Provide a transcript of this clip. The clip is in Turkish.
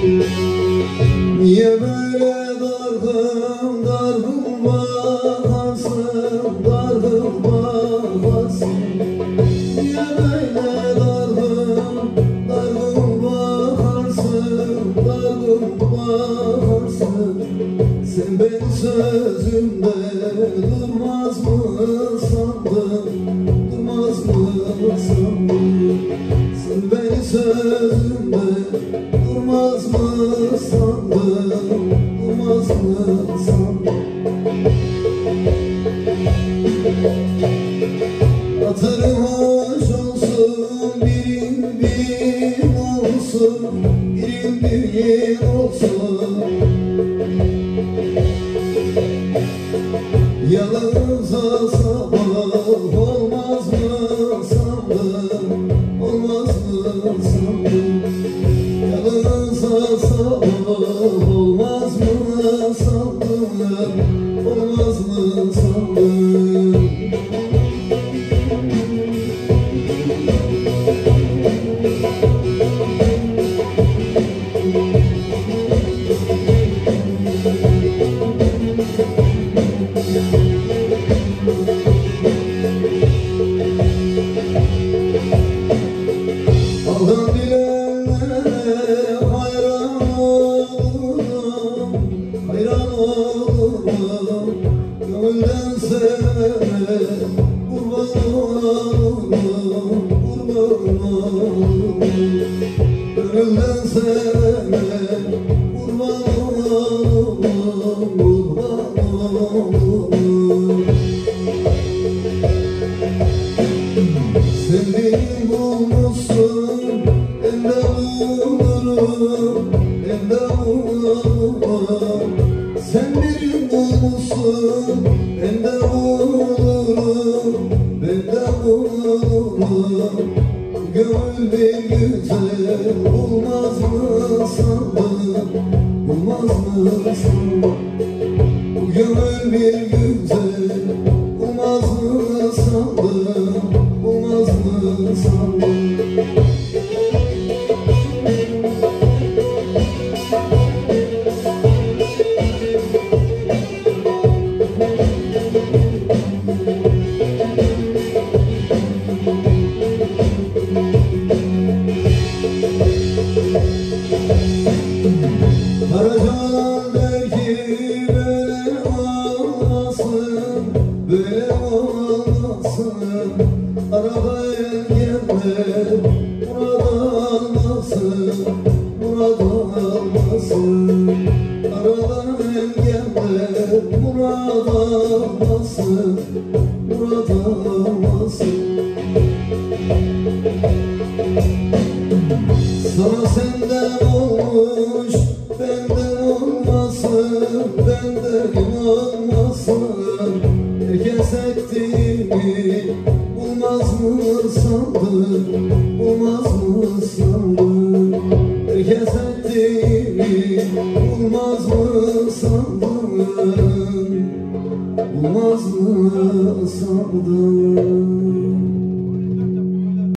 Niye böyle dargın dargın bakarsın, dargın bakarsın? Niye böyle dargın dargın bakarsın, dargın bakarsın? Sen benim sözümde durmaz mı sandın, durmaz mı sandın? Sen benim sözümde durmaz mı sandın, durmaz mı sandın? Hatırın hoş olsun, birin bir olsun, birin bir olsun. Yalnızca sabah olmaz mı sandın, olmaz mı sandın? Yalnızca sabah olmaz mı sandın, olmaz mı sandın? Allah'ın bilenlere hayran olurum, hayran olurum. Gönülden sevene kurban olurum, kurban olurum. Gönülden sevene kurban olurum, kurban olurum. Sevdiğini bulmuşsun, ben de bulurum, ben de bulurum. Sen birini bulmuşsun, ben de bulurum, ben de bulurum. Gönül bir güzel olmaz mı sandın, olmaz mı sandın? Gönül bir güzel olmaz mı sandın, olmaz mı sandın? Karacaoğlan der ki böyle olmasın, böyle olmasın. Arabaya gelme, burada almasın, burada almasın. Arabaya gelme, burada almasın, burada almasın. Sana senden olmuş, benden olmasın, benden olmasın. Herkes ettiğini bulmaz mı sandın, bulmaz mı sandın? Herkes ettiğini bulmaz mı sandın, bulmaz mı sandın?